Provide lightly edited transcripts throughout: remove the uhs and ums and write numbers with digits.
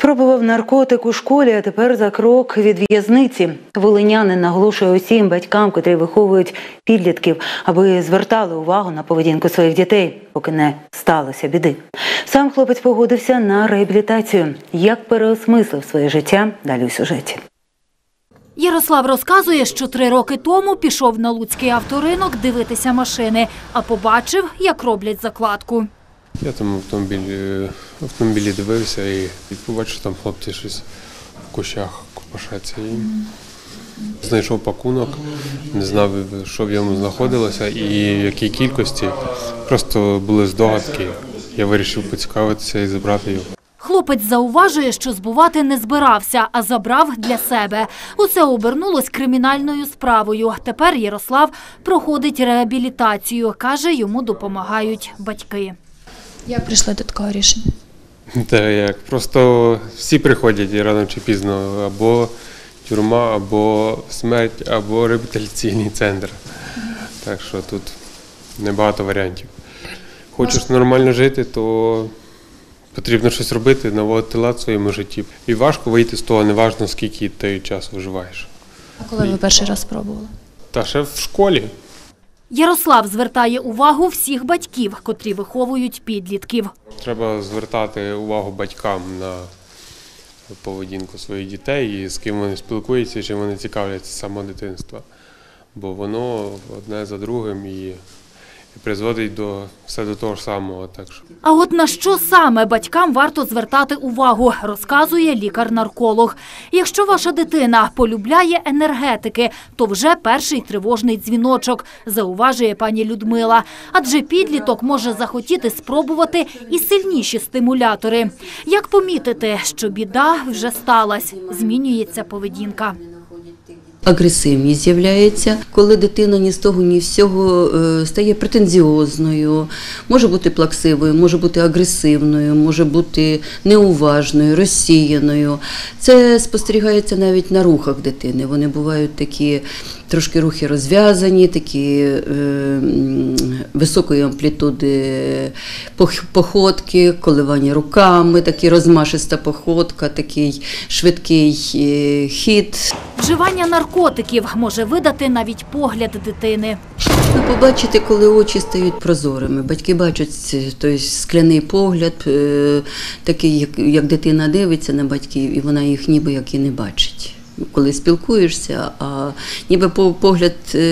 Спробував наркотик у школі, а тепер за крок від в'язниці. Волинянин наголошує усім батькам, котрі виховують підлітків, аби звертали увагу на поведінку своїх дітей, поки не сталося біди. Сам хлопець погодився на реабілітацію. Як переосмислив своє життя – далі у сюжеті. Ярослав розказує, що 3 роки тому пішов на луцький авторинок дивитися машини, а побачив, як роблять закладку. Я там в автомобілі дивився і побачив, там хлопці щось в кущах копошаться. І знайшов пакунок, не знав, що в ньому знаходилося і в якій кількості. Просто були здогадки. Я вирішив поцікавитися і забрати його. Хлопець зауважує, що збувати не збирався, а забрав для себе. Усе обернулось кримінальною справою. Тепер Ярослав проходить реабілітацію. Каже, йому допомагають батьки. Як прийшли до такого рішення? Та як, просто всі приходять рано чи пізно. Або тюрма, або смерть, або реабілітаційний центр. Так що тут небагато варіантів. Хочеш нормально жити, то потрібно щось робити, наводити лад в своєму житті. І важко вийти з того, неважно скільки ти часу виживаєш. А коли ви перший раз спробували? Та ще в школі. Ярослав звертає увагу всіх батьків, котрі виховують підлітків. Треба звертати увагу батькам на поведінку своїх дітей і з ким вони спілкуються, чим вони цікавляться з самого дитинства. Бо воно одне за другим і призводить все до того ж самого. А от на що саме батькам варто звертати увагу, розказує лікар-нарколог. Якщо ваша дитина полюбляє енергетики, то вже перший тривожний дзвіночок, зауважує пані Людмила. Адже підліток може захотіти спробувати і сильніші стимулятори. Як помітити, що біда вже сталась, змінюється поведінка. Агресивність з'являється, коли дитина ні з того, ні з цього стає претензіозною, може бути плаксивою, може бути агресивною, може бути неуважною, розсіяною. Це спостерігається навіть на рухах дитини. Вони бувають такі трошки рухи розв'язані, такі високої амплітуди походки, коливання руками, такі розмашиста походка, такий швидкий хід. Вживання наркотиків може видати навіть погляд дитини. Ви побачите, коли очі стають прозорими. Батьки бачать той скляний погляд, такий, як дитина дивиться на батьків, і вона їх ніби як і не бачить. Коли спілкуєшся, а ніби погляд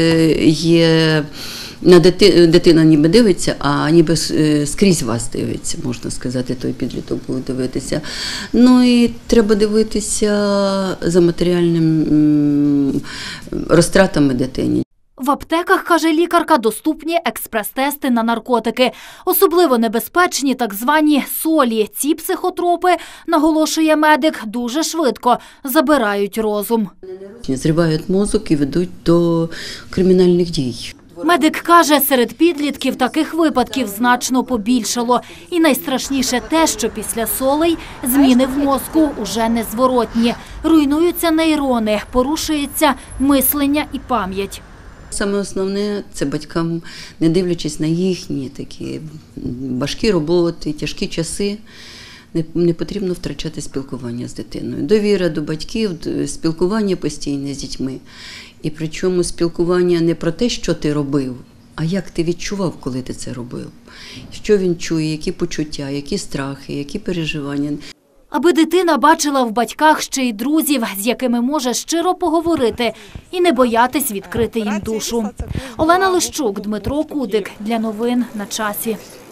є, на дитина ніби дивиться, а ніби скрізь вас дивиться, можна сказати, той підліток буде дивитися. Ну і треба дивитися за матеріальними розтратами дитині. В аптеках, каже лікарка, доступні експрес-тести на наркотики. Особливо небезпечні так звані солі. Ці психотропи, наголошує медик, дуже швидко забирають розум. Зривають мозок і ведуть до кримінальних дій. Медик каже, серед підлітків таких випадків значно побільшало. І найстрашніше те, що після солей зміни в мозку уже незворотні. Руйнуються нейрони, порушується мислення і пам'ять. Саме основне – це батькам, не дивлячись на їхні такі важкі роботи, тяжкі часи, не потрібно втрачати спілкування з дитиною. Довіра до батьків, спілкування постійне з дітьми. І причому спілкування не про те, що ти робив, а як ти відчував, коли ти це робив. Що він чує, які почуття, які страхи, які переживання. Аби дитина бачила в батьках ще й друзів, з якими може щиро поговорити і не боятись відкрити їм душу. Олена Лищук, Дмитро Кудик. Для новин на часі.